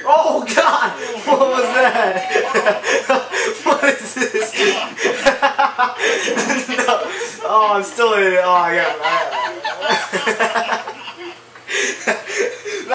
Oh God! What was that? What is this? No. Oh, I'm still in it. Oh, I got it.